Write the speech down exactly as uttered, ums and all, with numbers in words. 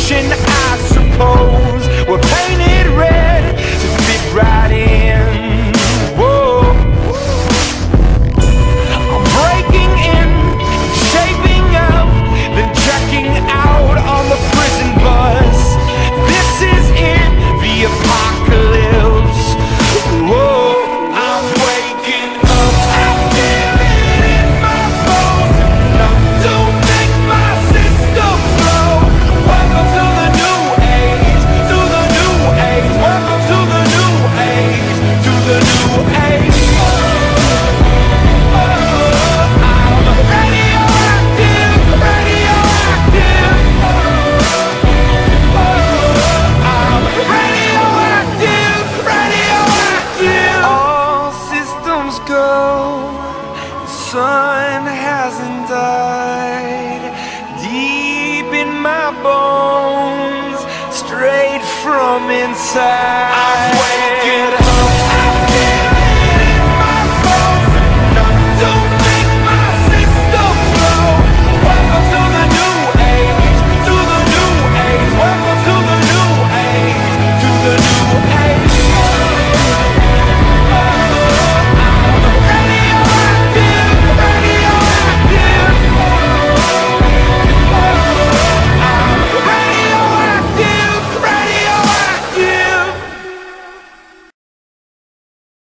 condition, I suppose. We're painted red to fit right in. Whoa. I'm breaking in, shaping up, then checking out on the prison bus. This is it, the apocalypse. Whoa. I'm waking up, I feel it in my bones. Enough to make my system blow. Welcome to the new age, to the new age. Welcome to the new age, to the new age. Oh, I'm radioactive, radioactive. Oh, I'm radioactive, radioactive. All systems go. The sun hasn't died. Deep in my bones, straight from inside.